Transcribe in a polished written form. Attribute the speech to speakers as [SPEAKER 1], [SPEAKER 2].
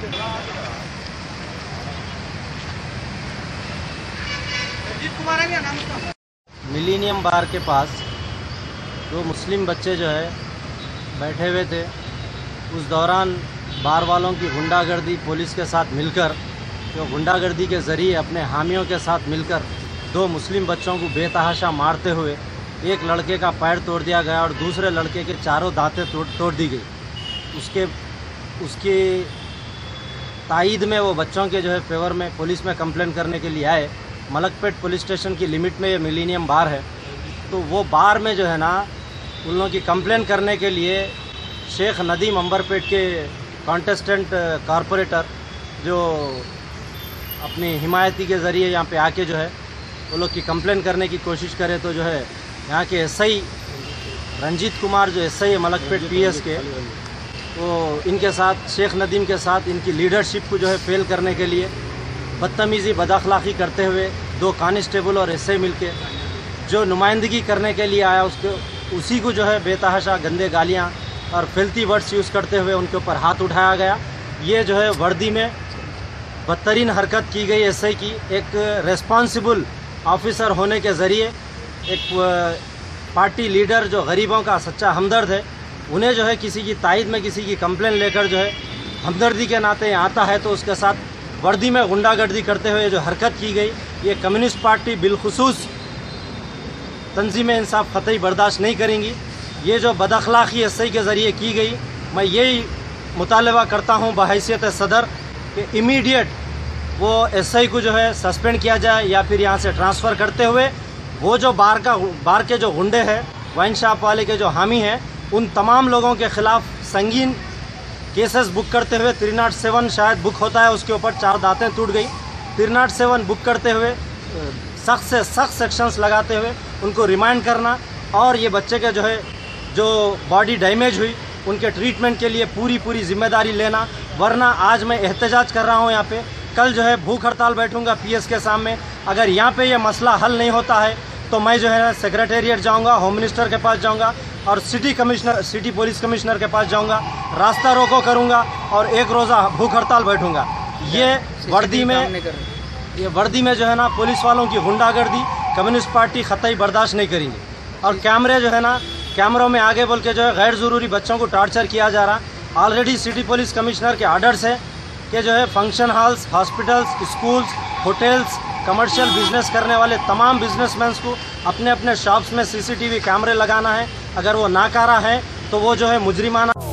[SPEAKER 1] Millennium बार के पास दो मुस्लिम बच्चे जो है बैठे हुए थे। उस दौरान बार वालों की गुंडागर्दी पुलिस के साथ मिलकर, जो गुंडागर्दी के ज़रिए अपने हामियों के साथ मिलकर दो मुस्लिम बच्चों को बेतहाशा मारते हुए एक लड़के का पैर तोड़ दिया गया और दूसरे लड़के के चारों दांतें तोड़ दी गई। उसकी तायद में वो बच्चों के जो है फेवर में पुलिस में कंप्लेन करने के लिए आए। मलकपेट पुलिस स्टेशन की लिमिट में ये मिलीनियम बार है, तो वो बार में जो है ना उन लोगों की कंप्लेन करने के लिए शेख नदीम अंबरपेट के कॉन्टेस्टेंट कॉरपोरेटर जो अपनी हिमायती के ज़रिए यहाँ पे आके जो है वो लोग की कंप्लेन करने की कोशिश करे, तो जो है यहाँ के एसआई रंजीत कुमार जो एसआई है मलकपेट पीएस के, वो इनके साथ शेख नदीम के साथ इनकी लीडरशिप को जो है फेल करने के लिए बदतमीज़ी बदअखलाक़ी करते हुए दो कांस्टेबल और एसआई मिलके जो नुमाइंदगी करने के लिए आया उसी को जो है बेतहाशा गंदे गालियाँ और फिल्थी वर्ड्स यूज़ करते हुए उनके ऊपर हाथ उठाया गया। ये जो है वर्दी में बदतरीन हरकत की गई एसआई की। एक रेस्पॉन्सिबल ऑफिसर होने के ज़रिए एक पार्टी लीडर जो गरीबों का सच्चा हमदर्द है, उन्हें जो है किसी की तायद में किसी की कंप्लेन लेकर जो है हमदर्दी के नाते आता है तो उसके साथ वर्दी में गुंडागर्दी करते हुए जो हरकत की गई, ये कम्युनिस्ट पार्टी बिलखुसूस तंजीम इंसाफ क़तई बर्दाश्त नहीं करेंगी। ये जो बदअखलाक़ी एसआई के ज़रिए की गई, मैं यही मुतालबा करता हूँ बहैसियत सदर कि इमीडिएट वो एसआई को जो है सस्पेंड किया जाए या फिर यहाँ से ट्रांसफ़र करते हुए वो जो बार के जो गुंडे हैं, वाइन शॉप वाले के जो हामी हैं, उन तमाम लोगों के ख़िलाफ़ संगीन केसेस बुक करते हुए 307 शायद बुक होता है, उसके ऊपर 4 दांतें टूट गई। 307 बुक करते हुए सख्त से सख्त सेक्शंस लगाते हुए उनको रिमांड करना और ये बच्चे के जो बॉडी डैमेज हुई उनके ट्रीटमेंट के लिए पूरी जिम्मेदारी लेना। वरना आज मैं एहतजाज कर रहा हूँ यहाँ पे, कल जो है भूख हड़ताल बैठूँगा पीएस के सामने। अगर यहाँ पे ये मसला हल नहीं होता है तो मैं जो है सेक्रेटेरिएट जाऊँगा, होम मिनिस्टर के पास जाऊँगा और सिटी पुलिस कमिश्नर के पास जाऊँगा, रास्ता रोको करूँगा और एक रोज़ा भूख हड़ताल बैठूँगा। ये वर्दी में जो है ना पुलिस वालों की गुंडागर्दी कम्युनिस्ट पार्टी क़तई बर्दाश्त नहीं करेंगे। और कैमरे जो है ना, कैमरों में आगे बोल के जो है गैर ज़रूरी बच्चों को टॉर्चर किया जा रहा। ऑलरेडी सिटी पुलिस कमिश्नर के आर्डर्स है कि जो है function halls, hospitals, schools, hotels, commercial business करने वाले तमाम बिजनेसमैन्स को अपने अपने शॉप्स में सीसीटीवी कैमरे लगाना है। अगर वो नाकारा है तो वो जो है मुजरिमाना